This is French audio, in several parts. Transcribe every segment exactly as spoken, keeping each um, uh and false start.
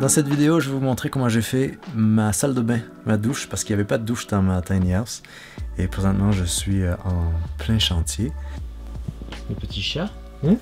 Dans cette vidéo, je vais vous montrer comment j'ai fait ma salle de bain, ma douche, parce qu'il n'y avait pas de douche dans ma tiny house. Et présentement, je suis en plein chantier. Le petit chat, hein?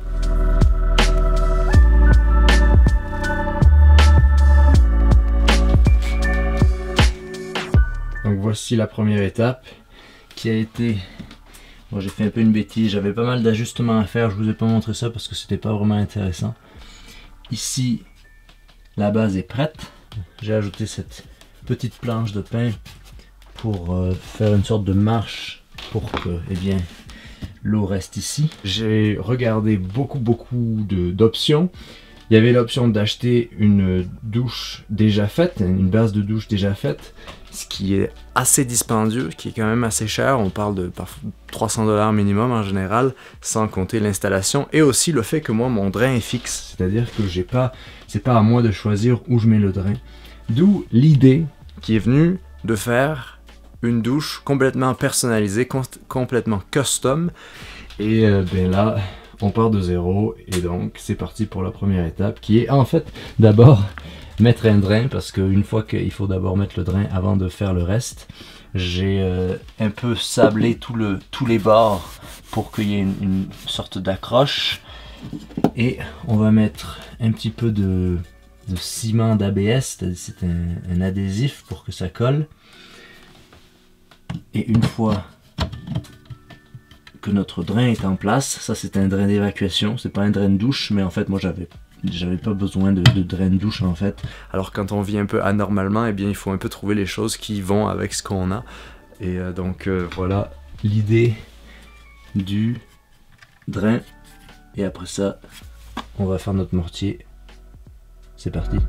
Donc voici la première étape qui a été... Bon, j'ai fait un peu une bêtise, j'avais pas mal d'ajustements à faire, je vous ai pas montré ça parce que c'était pas vraiment intéressant. Ici, la base est prête. J'ai ajouté cette petite planche de pain pour euh, faire une sorte de marche pour que, eh bien, l'eau reste ici. J'ai regardé beaucoup beaucoup d'options. Il y avait l'option d'acheter une douche déjà faite, une base de douche déjà faite, ce qui est assez dispendieux, qui est quand même assez cher. On parle de trois cents dollars minimum en général, sans compter l'installation, et aussi le fait que moi, mon drain est fixe, c'est-à-dire que j'ai pas, c'est pas à moi de choisir où je mets le drain. D'où l'idée qui est venue de faire une douche complètement personnalisée, com complètement custom, et euh, ben là, on part de zéro, et donc c'est parti pour la première étape, qui est en fait d'abord mettre un drain, parce qu'une fois qu'il faut d'abord mettre le drain avant de faire le reste. J'ai euh, un peu sablé tout le, tous les bords pour qu'il y ait une, une sorte d'accroche, et on va mettre un petit peu de, de ciment d'A B S, c'est un, un adhésif pour que ça colle, et une fois que notre drain est en place, ça c'est un drain d'évacuation, c'est pas un drain de douche, mais en fait moi j'avais j'avais pas besoin de, de drain de douche en fait. Alors quand on vit un peu anormalement, eh bien il faut un peu trouver les choses qui vont avec ce qu'on a, et euh, donc euh, voilà l'idée du drain, et après ça on va faire notre mortier. C'est parti.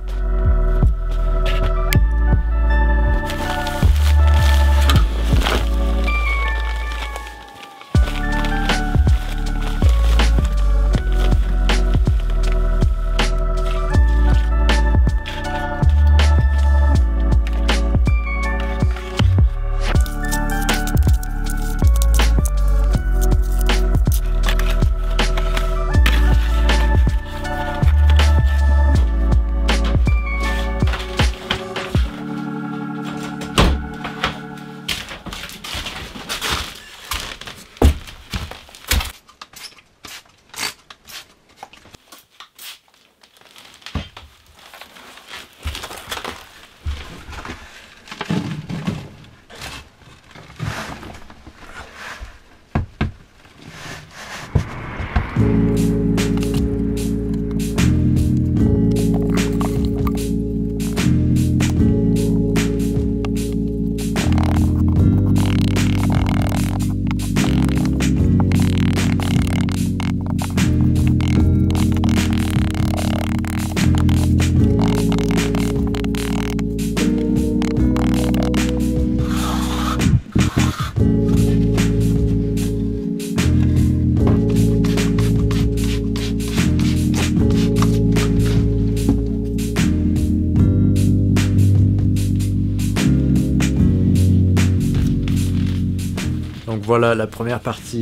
Donc voilà la première partie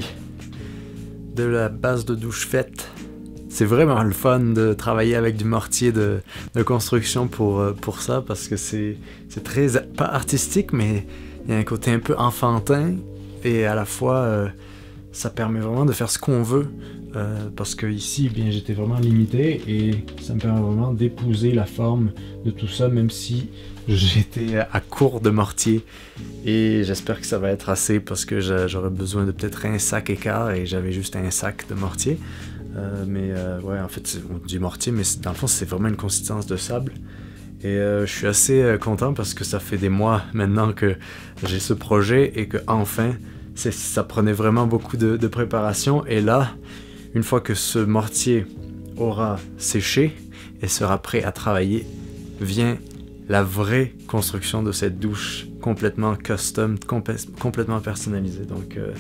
de la base de douche faite. C'est vraiment le fun de travailler avec du mortier de, de construction pour, pour ça, parce que c'est très, pas artistique, mais il y a un côté un peu enfantin, et à la fois euh, ça permet vraiment de faire ce qu'on veut, euh, parce que ici bien j'étais vraiment limité, et ça me permet vraiment d'épouser la forme de tout ça, même si j'étais à court de mortier, et j'espère que ça va être assez, parce que j'aurais besoin de peut-être un sac et quart, et j'avais juste un sac de mortier. Euh, mais euh, ouais, en fait on dit mortier, mais dans le fond c'est vraiment une consistance de sable, et euh, je suis assez euh, content parce que ça fait des mois maintenant que j'ai ce projet, et que enfin ça prenait vraiment beaucoup de, de préparation, et là une fois que ce mortier aura séché et sera prêt à travailler, vient la vraie construction de cette douche complètement custom, complètement personnalisée. Donc euh,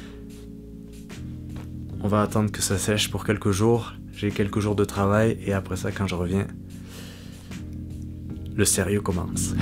on va attendre que ça sèche pour quelques jours. J'ai quelques jours de travail, et après ça, quand je reviens, le sérieux commence.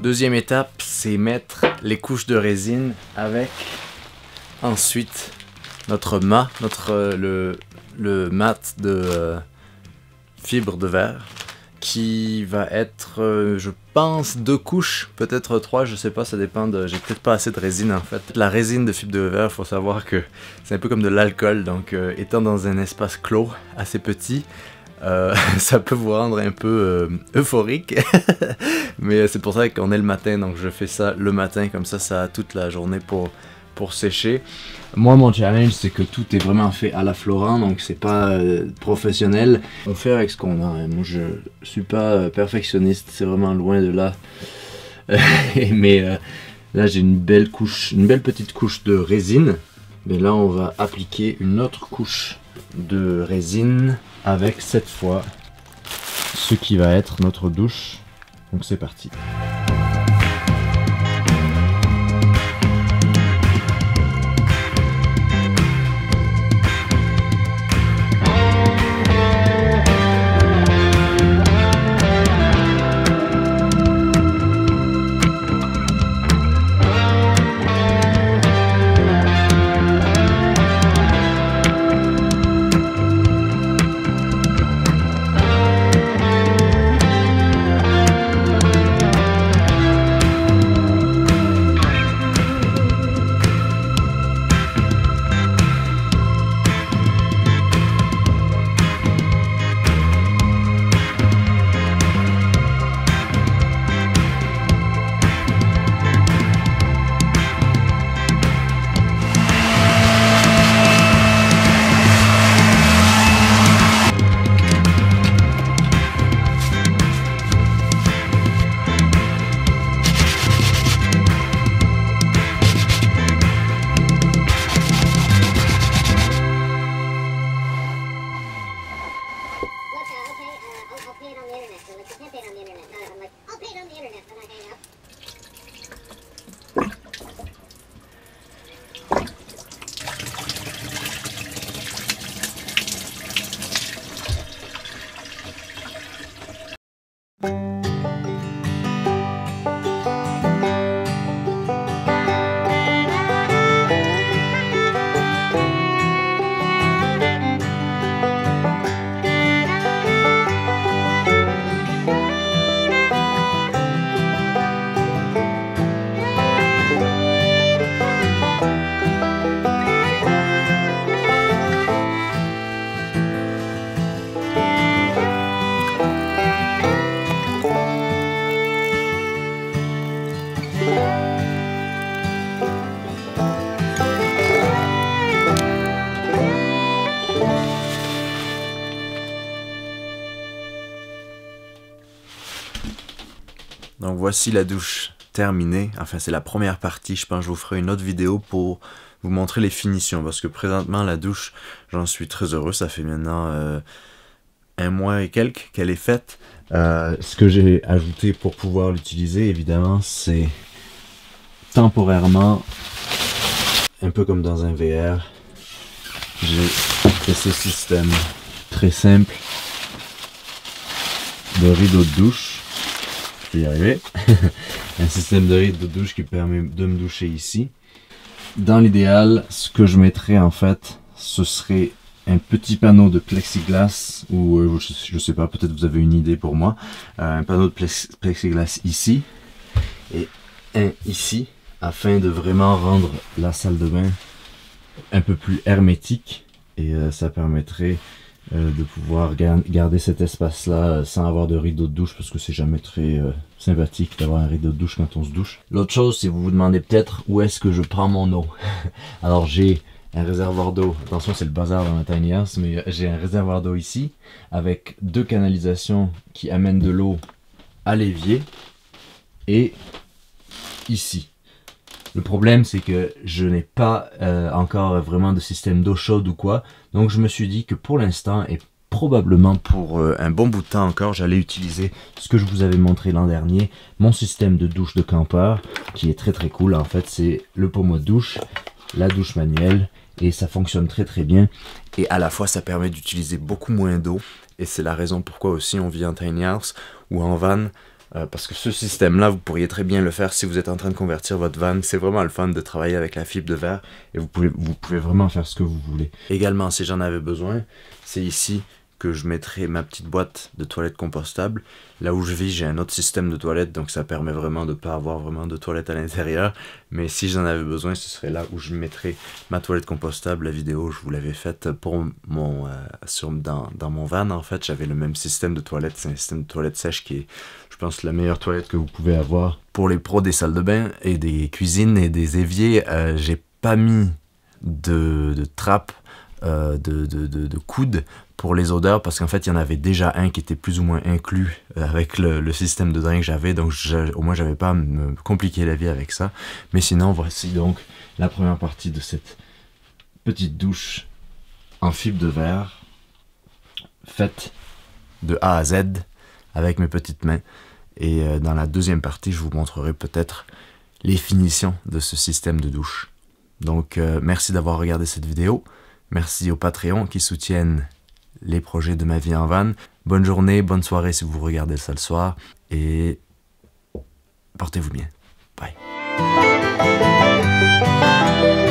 Deuxième étape, c'est mettre les couches de résine avec ensuite notre mât, notre, euh, le, le mat de euh, fibre de verre qui va être, euh, je pense, deux couches, peut-être trois, je sais pas, ça dépend de... J'ai peut-être pas assez de résine en fait. La résine de fibre de verre, faut savoir que c'est un peu comme de l'alcool, donc euh, étant dans un espace clos assez petit, euh, ça peut vous rendre un peu euh, euphorique, mais c'est pour ça qu'on est le matin, donc je fais ça le matin, comme ça, ça a toute la journée pour, pour sécher. Moi, mon challenge, c'est que tout est vraiment fait à la Florent, donc c'est pas euh, professionnel. On fait avec ce qu'on a. Hein. Moi, je suis pas euh, perfectionniste, c'est vraiment loin de là. Mais euh, là, j'ai une belle couche, une belle petite couche de résine. Mais là, on va appliquer une autre couche de résine avec cette fois ce qui va être notre douche. Donc c'est parti. Donc voici la douche terminée, enfin c'est la première partie, je pense que je vous ferai une autre vidéo pour vous montrer les finitions, parce que présentement la douche, j'en suis très heureux, ça fait maintenant euh, un mois et quelques qu'elle est faite. Euh, ce que j'ai ajouté pour pouvoir l'utiliser, évidemment, c'est temporairement, un peu comme dans un V R, j'ai fait ce système très simple de rideau de douche. Je vais y arriver. Un système de rideau de douche qui permet de me doucher ici. Dans l'idéal, ce que je mettrais en fait, ce serait un petit panneau de plexiglas, ou euh, je, je sais pas, peut-être vous avez une idée pour moi. Euh, un panneau de plex plexiglas ici et un ici, afin de vraiment rendre la salle de bain un peu plus hermétique, et euh, ça permettrait euh, de pouvoir gar garder cet espace là euh, sans avoir de rideau de douche, parce que c'est jamais très euh, sympathique d'avoir un rideau de douche quand on se douche. L'autre chose, c'est vous vous demandez peut-être où est-ce que je prends mon eau. Alors j'ai un réservoir d'eau, attention c'est le bazar dans ma tiny house, mais j'ai un réservoir d'eau ici avec deux canalisations qui amènent de l'eau à l'évier et ici. Le problème, c'est que je n'ai pas euh, encore vraiment de système d'eau chaude ou quoi. Donc je me suis dit que pour l'instant, et probablement pour euh, un bon bout de temps encore, j'allais utiliser ce que je vous avais montré l'an dernier, mon système de douche de campeur, qui est très très cool. En fait, c'est le pommeau de douche, la douche manuelle, et ça fonctionne très très bien. Et à la fois, ça permet d'utiliser beaucoup moins d'eau. Et c'est la raison pourquoi aussi on vit en tiny house ou en van. Euh, parce que ce système-là, vous pourriez très bien le faire si vous êtes en train de convertir votre van. C'est vraiment le fun de travailler avec la fibre de verre et vous pouvez, vous pouvez vraiment faire ce que vous voulez. Également, si j'en avais besoin, c'est ici que je mettrai ma petite boîte de toilettes compostable. Là où je vis, j'ai un autre système de toilettes, donc ça permet vraiment de ne pas avoir vraiment de toilettes à l'intérieur. Mais si j'en avais besoin, ce serait là où je mettrais ma toilette compostable. La vidéo, je vous l'avais faite pour mon, euh, sur, dans, dans mon van. En fait, j'avais le même système de toilettes. C'est un système de toilettes sèche qui est, je pense, la meilleure toilette que vous pouvez avoir. Pour les pros des salles de bain et des cuisines et des éviers, euh, j'ai pas mis de, de trappe, euh, de, de, de, de coude pour les odeurs, parce qu'en fait il y en avait déjà un qui était plus ou moins inclus avec le, le système de drain que j'avais, donc je, au moins j'avais pas à me compliquer la vie avec ça. Mais sinon, voici donc la première partie de cette petite douche en fibre de verre faite de A à Z avec mes petites mains. Et euh, dans la deuxième partie, je vous montrerai peut-être les finitions de ce système de douche. Donc euh, merci d'avoir regardé cette vidéo. Merci aux Patreons qui soutiennent les projets de ma vie en van. Bonne journée, bonne soirée si vous regardez ça le soir. Et portez-vous bien. Bye.